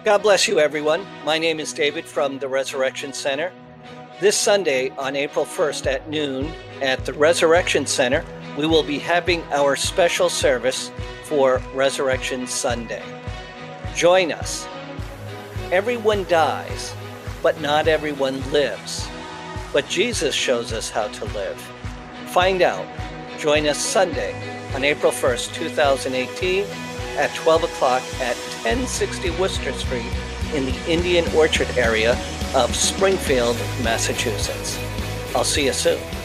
God bless you, everyone. My name is David from the Resurrection Center. This Sunday on April 1st at noon at the Resurrection Center, we will be having our special service for Resurrection Sunday. Join us. Everyone dies, but not everyone lives. But Jesus shows us how to live. Find out. Join us Sunday on April 1st, 2018 at 12 o'clock at 1060 Worcester Street in the Indian Orchard area of Springfield, Massachusetts. I'll see you soon.